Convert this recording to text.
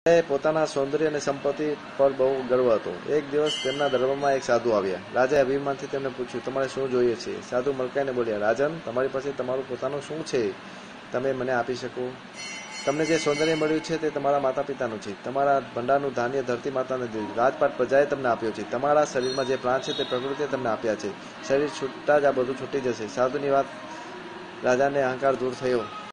પોતાના સૌંદર્ય અને સંપત્તિ પર બહુ ગર્વ હતો. એક દિવસ તેમના દરબારમાં એક સાધુ આવ્યા. રાજાએ અભિમાનથી તેમને પૂછ્યું, તમારે શું જોઈએ છે? સાધુ મલકાઈને બોલ્યા, રાજન, તમારી પાસે તમારું પોતાનું શું છે? તમે મને આપી શકો? તમને જે સૌંદર્ય મળ્યું છે તે તમારા માતા પિતાનું છે. તમારા ભંડારનું ધાન્ય ધરતી માતાને દીધું. રાજપાટ પ્રજાએ તમને આપ્યો છે. તમારા શરીરમાં જે પ્રાણ છે તે પ્રકૃતિએ તમને આપ્યા છે. શરીર છૂટતા જ આ બધું છૂટી જશે. સાધુની વાત રાજાને અહંકાર દૂર થયો.